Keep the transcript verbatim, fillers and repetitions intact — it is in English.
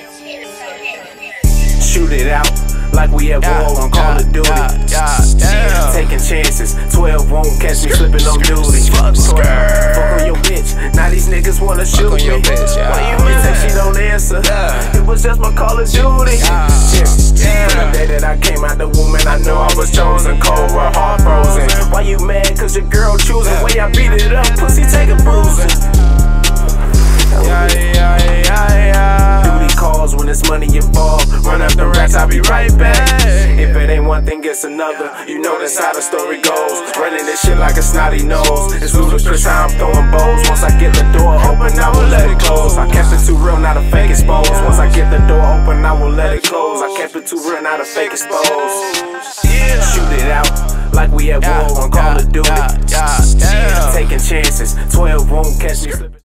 Shoot it out like we at Yeah, war on Call yeah, of Duty. yeah, yeah, yeah. Taking chances, twelve won't catch me slipping on duty. Fuck on your bitch, now these niggas wanna shoot on me. your bitch, yeah. Why you miss that she don't answer? Yeah. It was just my Call of Duty. Yeah. Yeah. From the day that I came out the womb and I knew I was chosen, cold, raw, heart frozen. Why you mad? Cause your girl choosing. Way I beat it up, pussy take a bruising. Yeah, yeah, yeah, yeah. Duty calls when it's money involved. Run up the racks, I'll be right back. If it ain't one thing, it's another. You know that's how the story goes. Running this shit like a snotty nose. It's ludicrous how I'm throwing bows. Once I get the door open, I will let it close. I kept it too real, not a fake exposed. Once I get the door open, I will let it close. I kept it too real, not a fake exposed. Shoot it out like we at war on Call of Duty. Yeah, yeah, yeah. Taking chances, twelve won't catch me slipping.